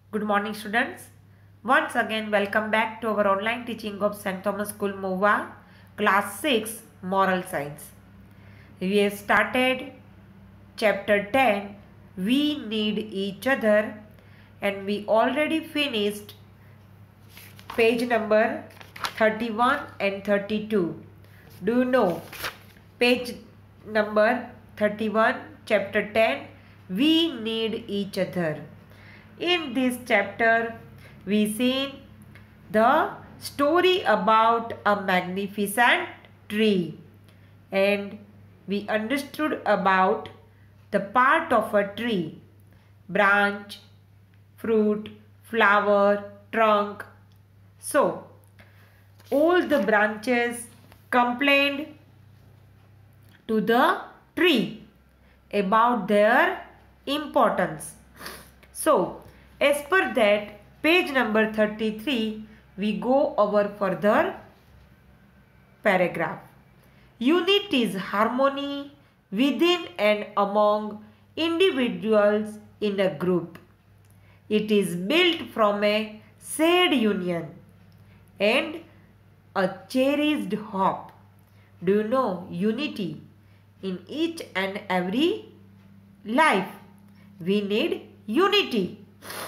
Good morning, students. Once again, welcome back to our online teaching of St. Thomas School Mova, Class 6, Moral Science. We have started Chapter 10, We Need Each Other, and we already finished page number 31 and 32. Do you know? Page number 31, Chapter 10, We Need Each Other. In this chapter, we see the story about a magnificent tree, and we understood about the part of a tree: branch, fruit, flower, trunk. So, all the branches complained to the tree about their importance. So, as per that, page number 33, we go over further paragraph. Unit is harmony within and among individuals in a group. It is built from a shared union and a cherished hope. Do you know unity in each and every life? We need unity.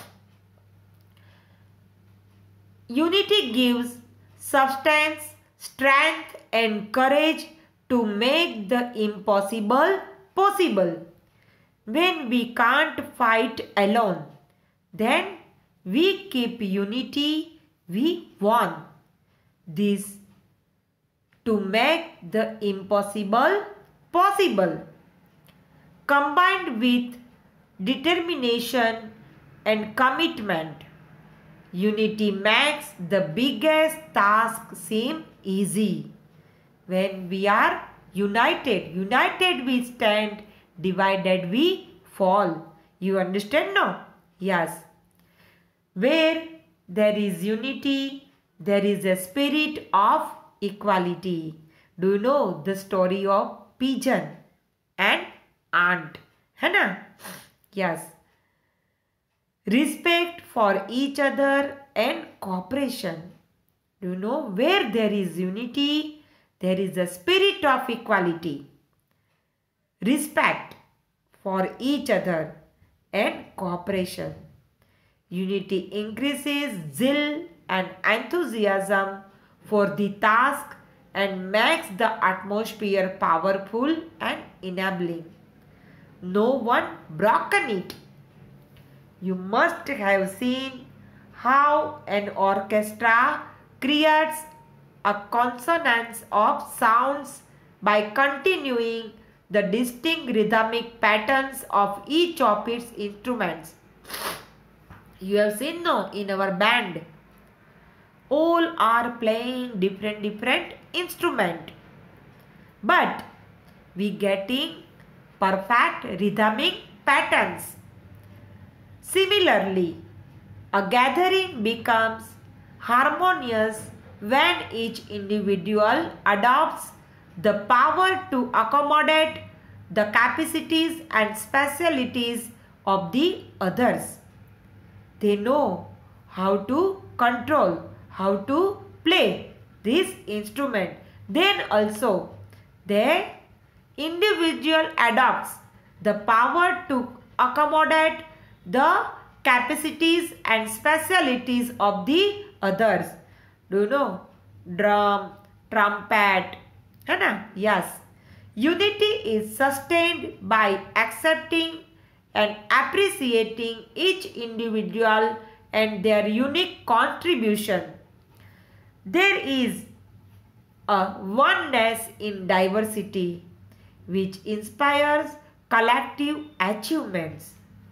Unity gives substance, strength and courage to make the impossible possible. When we can't fight alone, then we keep unity, we won. This to make the impossible possible. Combined with determination and commitment, unity makes the biggest task seem easy. When we are united we stand, divided we fall. You understand now? Yes. Where there is unity, there is a spirit of equality. Do you know the story of pigeon and ant? है ना? Yes. Respect for each other and cooperation. Do you know where there is unity, there is a spirit of equality. Respect for each other and cooperation. Unity increases zeal and enthusiasm for the task and makes the atmosphere powerful and enabling. No one broken it. You must have seen how an orchestra creates a consonance of sounds by continuing the distinct rhythmic patterns of each of its instruments. You have seen no in our band. All are playing different instrument. But we getting perfect rhythmic patterns. Similarly, a gathering becomes harmonious when each individual adopts the power to accommodate the capacities and specialities of the others. They know how to control, how to play this instrument. Then also, the individual adopts the power to accommodate the capacities and specialities of the others. Do you know? Drum, trumpet, है ना? Yes. Unity is sustained by accepting and appreciating each individual and their unique contribution. There is a oneness in diversity which inspires collective achievements.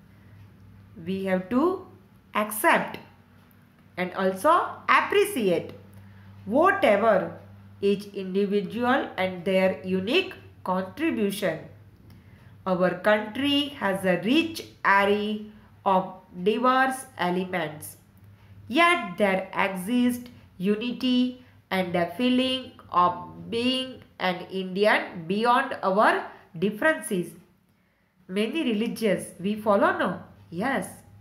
We have to accept and also appreciate whatever each individual and their unique contribution. Our country has a rich array of diverse elements, yet there exists unity and a feeling of being an Indian beyond our differences. Many religions we follow, no? Yes.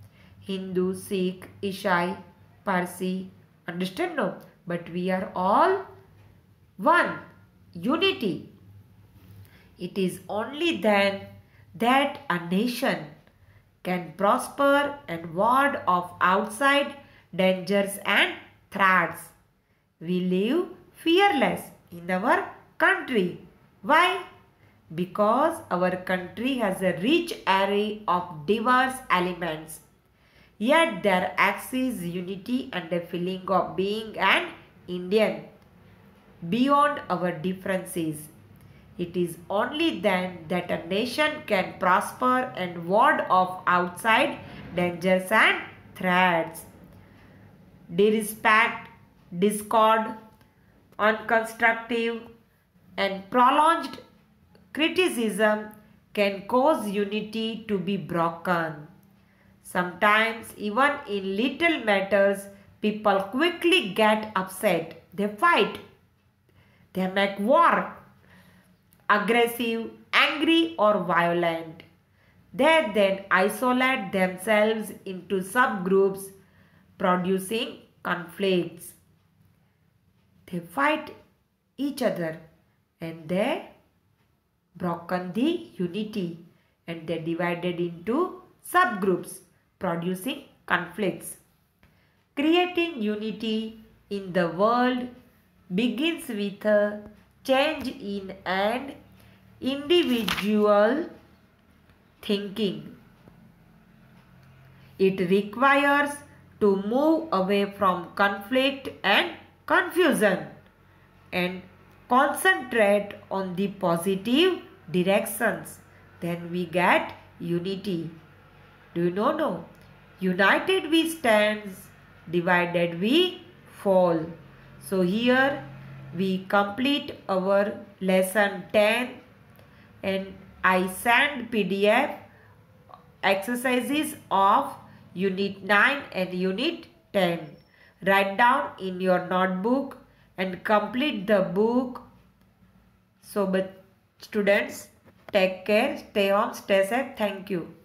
Hindu, Sikh, Ishai, Parsi. Understand? No. But we are all one. Unity. It is only then that a nation can prosper and ward off outside dangers and threats. We live fearless in our country. Why? Because our country has a rich array of diverse elements. Yet there exists unity and a feeling of being an Indian beyond our differences. It is only then that a nation can prosper and ward off outside dangers and threats. Disrespect, discord, unconstructive, and prolonged criticism can cause unity to be broken. Sometimes, even in little matters, people quickly get upset. They fight. They make war. Aggressive, angry, or violent. They then isolate themselves into subgroups, producing conflicts. They fight each other and they broken the unity and they divided into subgroups, producing conflicts. Creating unity in the world begins with a change in an individual thinking. It requires to move away from conflict and confusion and concentrate on the positive directions. Then we get unity. Do you know? No. United we stand, divided we fall. So here we complete our lesson 10 and I send PDF exercises of unit 9 and unit 10. Write down in your notebook and complete the book. So, but students, take care, stay home, stay safe. Thank you.